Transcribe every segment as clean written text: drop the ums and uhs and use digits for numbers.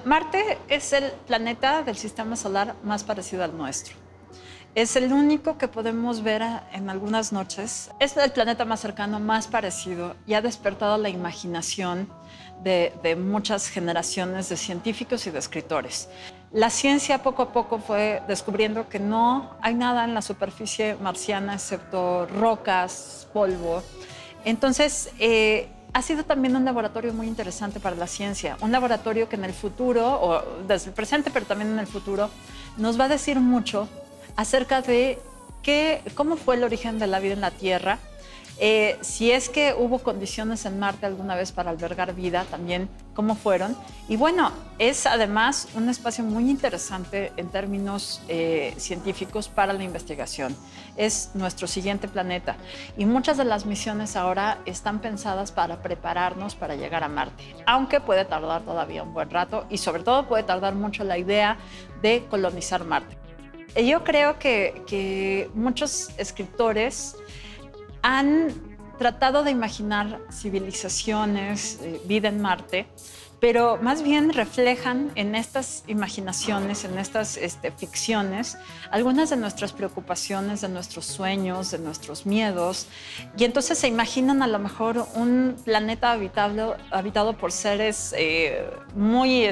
Marte es el planeta del sistema solar más parecido al nuestro. Es el único que podemos ver en algunas noches. Es el planeta más cercano, más parecido, y ha despertado la imaginación de muchas generaciones de científicos y de escritores. La ciencia poco a poco fue descubriendo que no hay nada en la superficie marciana excepto rocas, polvo. Entonces, ha sido también un laboratorio muy interesante para la ciencia, un laboratorio que en el futuro, o desde el presente, pero también en el futuro, nos va a decir mucho acerca de cómo fue el origen de la vida en la Tierra, si es que hubo condiciones en Marte alguna vez para albergar vida, también cómo fueron. Y bueno, es además un espacio muy interesante en términos científicos para la investigación. Es nuestro siguiente planeta y muchas de las misiones ahora están pensadas para prepararnos para llegar a Marte, aunque puede tardar todavía un buen rato y sobre todo puede tardar mucho la idea de colonizar Marte. Yo creo que muchos escritores han tratado de imaginar civilizaciones, vida en Marte, pero más bien reflejan en estas imaginaciones, en estas ficciones, algunas de nuestras preocupaciones, de nuestros sueños, de nuestros miedos. Y entonces se imaginan a lo mejor un planeta habitado por seres muy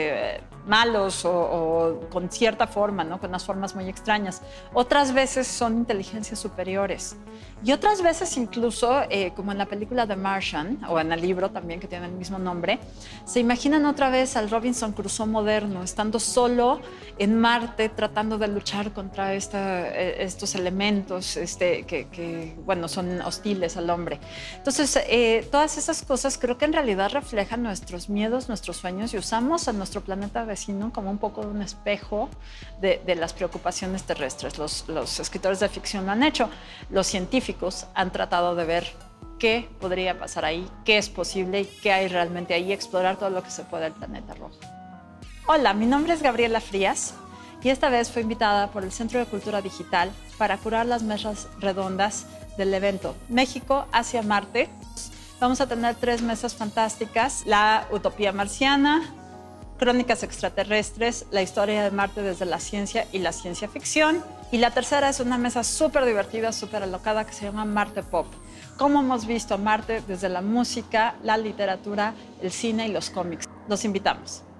malos o con cierta forma, ¿no? Con unas formas muy extrañas. Otras veces son inteligencias superiores. Y otras veces incluso, como en la película The Martian, o en el libro también que tiene el mismo nombre, se imaginan otra vez al Robinson Crusoe moderno, estando solo en Marte, tratando de luchar contra estos elementos que, bueno, son hostiles al hombre. Entonces, todas esas cosas creo que en realidad reflejan nuestros miedos, nuestros sueños, y usamos a nuestro planeta vecino como un poco de un espejo de las preocupaciones terrestres. Los escritores de ficción lo han hecho. Los científicos han tratado de ver qué podría pasar ahí, qué es posible y qué hay realmente ahí, explorar todo lo que se puede del planeta rojo. Hola, mi nombre es Gabriela Frías y esta vez fui invitada por el Centro de Cultura Digital para curar las mesas redondas del evento México hacia Marte. Vamos a tener 3 mesas fantásticas: la utopía marciana, crónicas extraterrestres, la historia de Marte desde la ciencia y la ciencia ficción. Y la tercera es una mesa súper divertida, súper alocada, que se llama Marte Pop. Cómo hemos visto a Marte desde la música, la literatura, el cine y los cómics. Los invitamos.